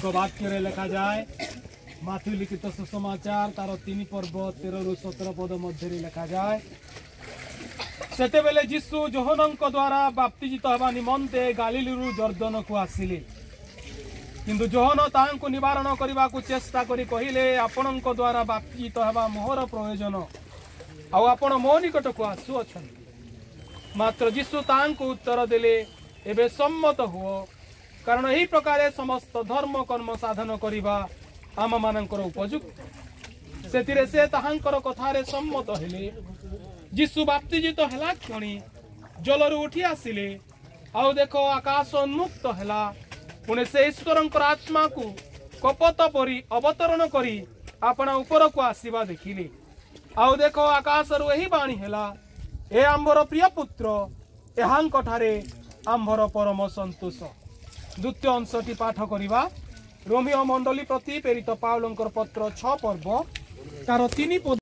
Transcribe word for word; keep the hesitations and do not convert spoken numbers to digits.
वाक्य लिखा जाए माथु लिखित सुसमाचार तार तीन पर्व तेरह रु सतर पद मध्य लिखा जाए सेते बेले जीशु जोहनक द्वारा बाप्तिजित हवा निमंते गालिलु जर्दन को आसिले किंतु जोहन तांको निवारण करने को चेष्टा करी कहिले आपणक द्वारा बाप्तिजित हवा मोहर प्रयोजन आउ आपण मो निकट को आसुअछन मात्र जीशु तांको उत्तर देले एबे सम्मत हुओ कारण यही प्रकार समस्त धर्म कर्म साधन करवा आम मानकर उपयुक्त से से ताहांकर कथारे सम्मत हेले जीशु बाप्तिजित हैला क्षणी जलरू उठी आसिले आउ देखो आकाश उन्मुक्त हैला पुणे से ईश्वरंकर आत्मा को कपत परी अवतरण करी अपना ऊपर को आसीबा देखिले आउ देखो आकाश रु एही बाणी हैला ए आंबर प्रिय पुत्र एहांक ठारे आंबर परम संतोष द्वितीय अंशटी पाठ करिबा रोमियो मंडली प्रति प्रेरित पाउलंकर पत्र छ पर्व तार तीन